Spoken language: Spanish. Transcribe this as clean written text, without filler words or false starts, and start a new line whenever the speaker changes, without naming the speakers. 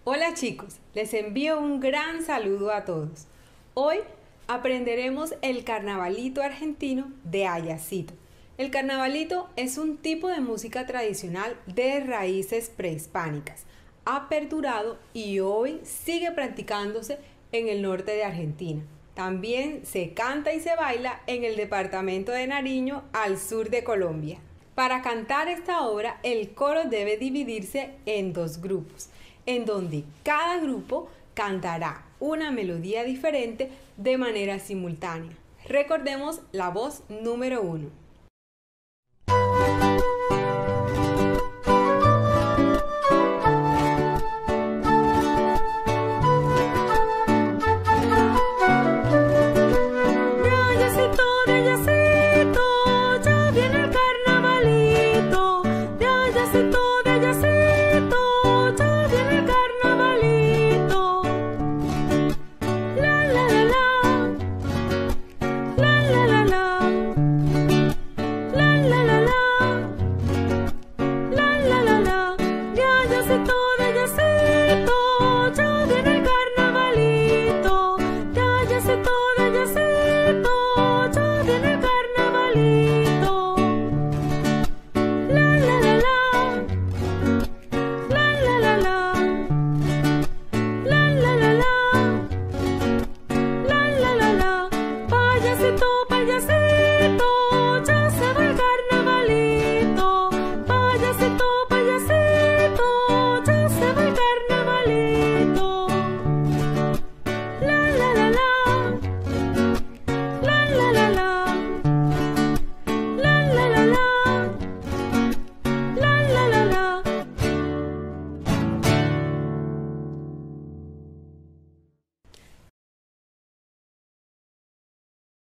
Hola chicos, les envío un gran saludo a todos. Hoy aprenderemos el carnavalito argentino de Ayacito. El carnavalito es un tipo de música tradicional de raíces prehispánicas. Ha perdurado y hoy sigue practicándose en el norte de Argentina. También se canta y se baila en el departamento de Nariño, al sur de Colombia. Para cantar esta obra, el coro debe dividirse en dos grupos, en donde cada grupo cantará una melodía diferente de manera simultánea. Recordemos la voz número 1.